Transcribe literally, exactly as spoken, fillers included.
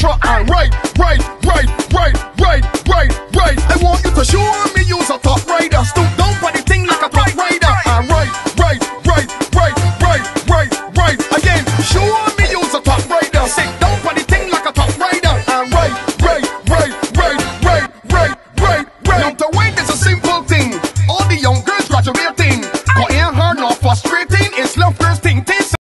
trot and right, right, right, right, right, right, right. I want you to show me.